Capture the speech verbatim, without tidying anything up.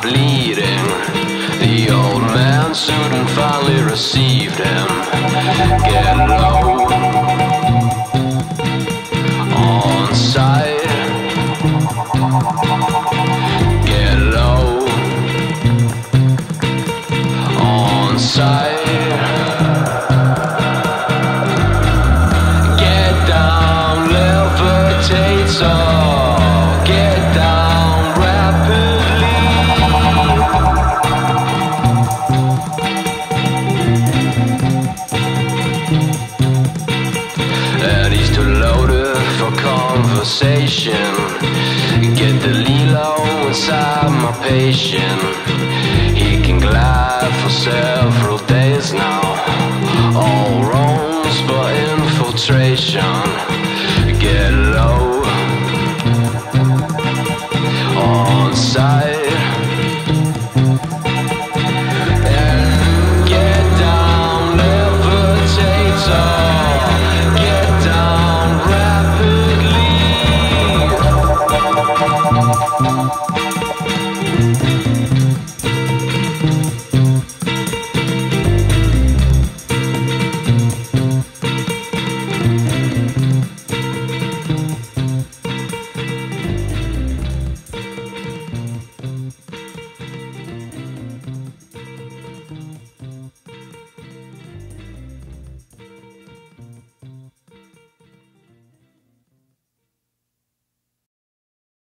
bleeding. The old man soon finally received him. Get low on sight. Get low on sight. Get down, levitate, so get down rapidly. And he's too loaded for conversation. Get the Lilo inside my patient. He can glide for several days.